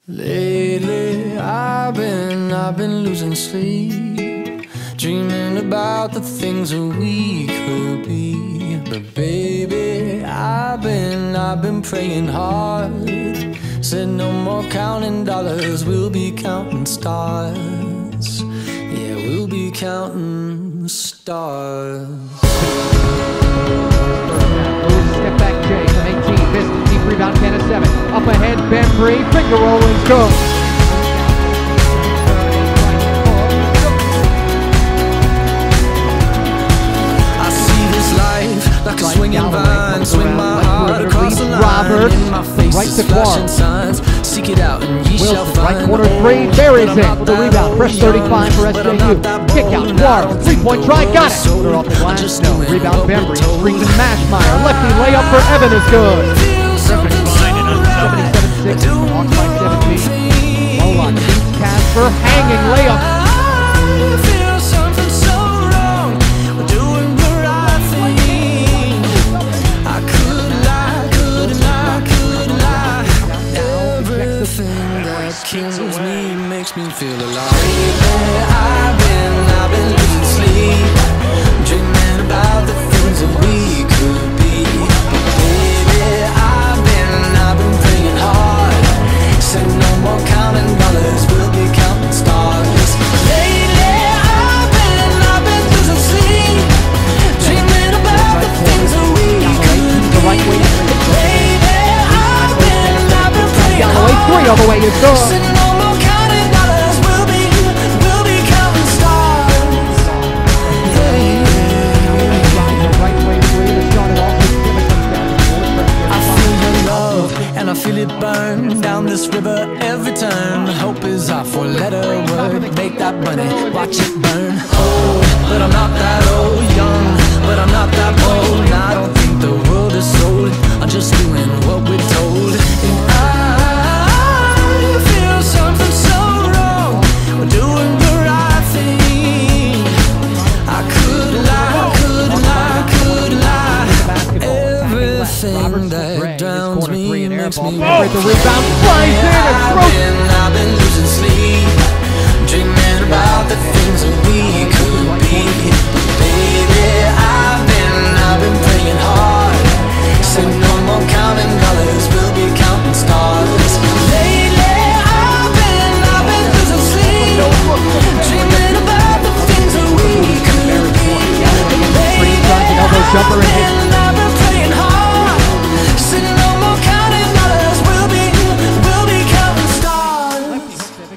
Lately I've been losing sleep, dreaming about the things that we could be. But baby, I've been praying hard. Said no more counting dollars, we'll be counting stars. Yeah, we'll be counting stars. Step back Jay from 18, missed, deep rebound, can of 7. Up ahead, Bembry, finger roll is good. I see this life like a swinging vine, swing my heart across the line. In my face is flashing signs, seek it out and ye shall find. Right corner 3, buries it with a rebound, fresh 35 for SJU. Kick out, Guar, 3-point try, got it. Put off the glass, no. Rebound Bembry, screen to Mashmeyer, lefty layup for Evan is good. 77-6, walks by 17. Moloch beats Casper, hanging layup. Kills me, makes me feel alive. Baby, I've been losing sleep, dreaming about the things that we could be. Baby, I've been praying hard. Said no more counting dollars, we'll be counting stars. Lately, I've been losing sleep, dreaming about the things that we could be. Baby, I've been praying hard. 3 all the way is good. I feel it burn down this river every turn. Hope is our four-letter word. Make that money, watch it burn. Old, but I'm not that old. Young, but I'm not that bold. I don't think the world is sold. I'm just doing what we're told. And I feel something so wrong. We're doing the right thing. I could lie, could lie, could lie. Everything that drowns me makes me break the rebound, flies in and throws. I've been losing sleep, dreaming about the things that we could be. Baby, I've been praying hard. Said no more counting dollars, we'll be counting stars. Lately, I've been losing sleep, dreaming about the things that we could be. Baby, Jumper and hit. I've been praying hard. Said no more counting dollars, we'll be counting stars.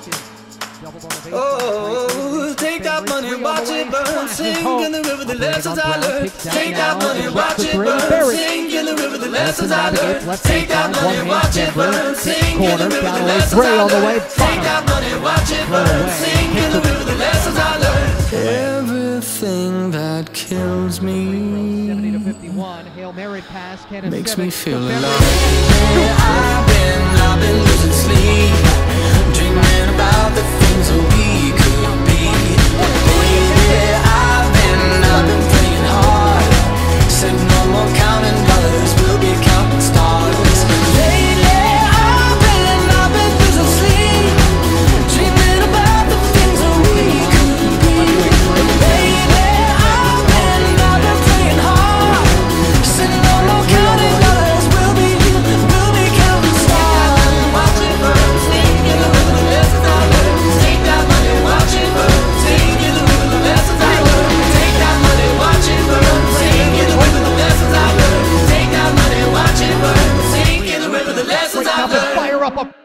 Oh, take that money, watch it burn. Sing in the river the lessons I learned. Take that money, watch it burn. Sing in the river the lessons I learned. Take that money, watch it burn. Sing in the river the lessons I learned. Take that money, watch it burn. Sing in the river the lessons I learned. Everything that kills me 70-51, Hail Mary pass, makes me feel alive. I've been losing sleep, dreaming about the things that we could be. Baby, I've been praying hard. Said no more counting dollars, we'll be counting stars. Lately, I've been losing sleep, dreaming about the things that we could be. Baby, I've been praying hard. Said no more counting dollars, we'll be counting stars. Watch it burn, sing in the river the lessons I learned. Take that money, watch it burn, sing in the river the lessons I learned. Take that money, watch it burn, sing in the river the lessons I learned. Take that money, watch it burn, sing in the river the lessons I learned. Fire up